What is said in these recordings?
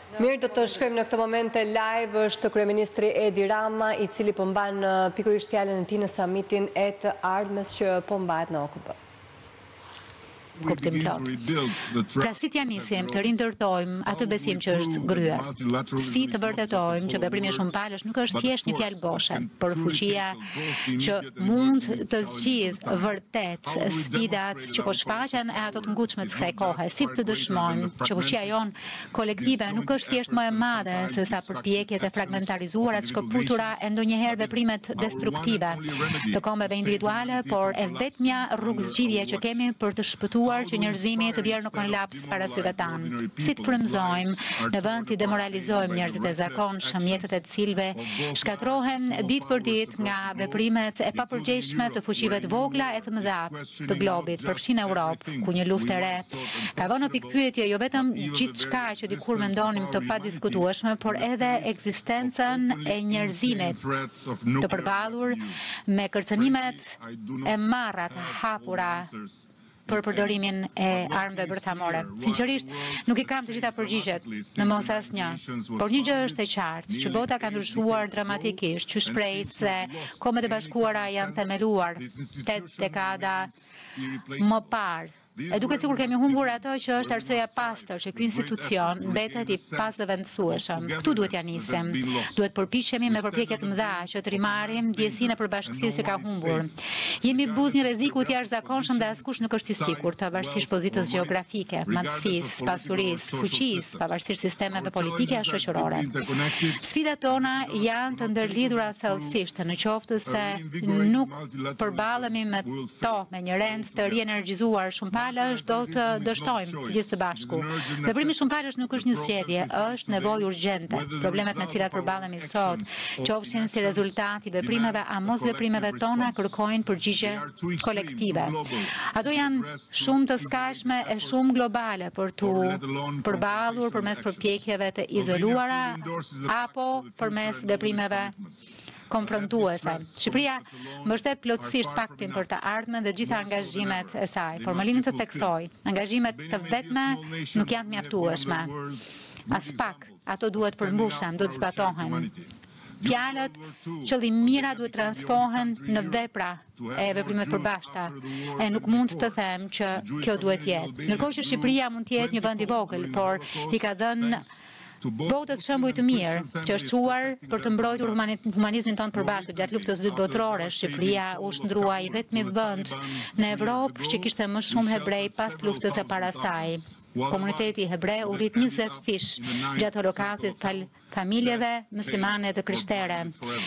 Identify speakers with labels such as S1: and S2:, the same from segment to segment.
S1: Mirë, do të shkojmë në këtë moment live, është Kryeministri Edi Rama, i cili po mban pikërisht fjalën e tij në samitin e të ardhmes që po mbahet në OKB.
S2: Kuptim plot. Pra si t'ja nisim të rindërtojmë atë besim që është gryer. Si të vërtetojmë që veprimi shumë palësh nuk është thjesht një fjalë boshe, por fuqia që mund të zgjidh vërtet sfidat që po shfaqen e ato të ngutshme të kësaj kohe. Si të dëshmojmë që fuqia jonë kolektive nuk është thjesht më e madhe se sa përpjekjet e fragmentarizuara të shkëputura e ndonjëherë veprimet destruktive të kombeve individuale, por e vetmja rrugë zgjidhje që kemi për të shpëtuar që njerëzimi të bjerë në kollaps para syve tanë. Si të frymëzojmë në vend të demoralizojmë njerëzit e zakonshëm, jetët e të cilëve shkatrohen ditë për ditë nga veprimet e papërgjegjshme të fuqive të vogla e të mëdha të globit, përfshin Europë, ku një luftë e re ka vënë në pikpyetje jo vetëm gjithçka që dikur mendonim të padiskutueshme, por edhe ekzistencën e njerëzimit të përballur me kërcënimet e marra të hapura për përdorimin e armëve bërthamore. Sinqerisht, nuk i kam të gjitha përgjigjet, në mos asnjë, por një gjë është e qartë, që bota ka ndryshuar dramatikisht, që shpreh se Kombet e Bashkuara janë themeluar 8 dekada më parë. E duket sikur kemi humbur ato që është arsyeja e pastër që ky institucion mbetet i pazëvendësueshëm. Këtu duhet ja nisim. Duhet përpiqemi me përpjekje të mëdha që të rimarrim ndjesinë e përbashkësisë që ka humbur. Jemi buz një rreziku të jashtëzakonshëm dhe askush nuk është i sigurt, pavarësisht pozitës gjeografike, madhësisë, pasurisë, fuqisë, pavarësisht sistemeve politike e shoqërore. Sfidat tona janë të ndërlidhura thellësisht, në qoftë se nuk përballemi me to me një rend të rienergjizuar shumë palësh, do të dështojmë të gjithë së bashku. Veprimi shumë palësh nuk është një zgjedhje, është nevojë urgjente. Problemet me të cilat përballemi sot, qofshin si rezultat i veprimeve a mos veprimeve tona, kërkojnë përgjigje kolektive. Ato janë shumë të skajshme e shumë globale për tu përballur përmes përpjekjeve të izoluara apo përmes veprimeve konfrontuese. Shqipëria mbështet plotësisht paktin për të ardhmen dhe gjitha angazhimet e saj, por më lini të theksoj, angazhimet të vetme nuk janë mjaftueshme. As pak, ato duhet përmbushen, duhet zbatohen. Fjalët, qëllim mira duhet transpohen në vepra e veprimet përbashkëta, e nuk mund të them që kjo duhet jetë. Ndërkohë që Shqipëria mund të jetë një vend i vogël, por i ka dhënë botës shembuj të mirë, që është çuar për të mbrojtur humanizmin tonë përbashkët. Gjatë luftës së dytë botërore, Shqipëria u shndrua i vetmi vend në Evropë që kishte më shumë hebrej pas luftës së para saj. Komuniteti hebreu u rrit 20 fish gjatë holokaustit familjeve muslimane të krishtere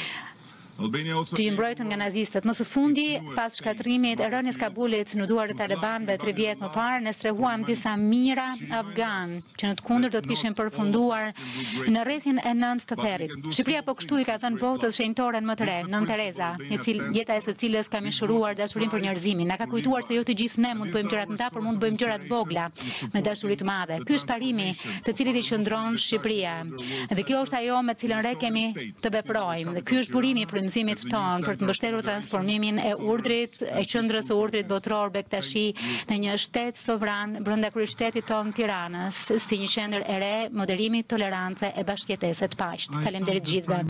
S2: që i mbrojtën nga nazistët. Më së fundi, pas shkatrimit e rënies Kabulit në duart e talibanëve 3 vjet më parë, ne strehuam disa mijëra afgan që në të kundërt do të kishin përfunduar në rrethin e 9 të Therrit. Shqipëria po kështu i ka dhënë botës shenjtoren më të re, Nën Tereza, jeta e së cilës ka mishëruar dashurinë për njerëzimin. Na ka kujtuar se jo të gjithë ne mund të bëjmë gjërat të mëdha, por mund të bëjmë gjërat vogla me dashuri të madhe. Ky është parimi të cilit i qëndron Shqipëria. Dhe kjo është ajo me cilën re kemi të veprojmë. Dhe ky është burimi i frymëzimit tonë për të mbështetur transformimin e urdhrit, e qendrës së urdhrit botror Bektashi në një shtet sovran brenda kryeqytetit tonë Tiranës, si një qendër e re moderimit, tolerance e bashkëjetese të paqët. Faleminderit gjithëve.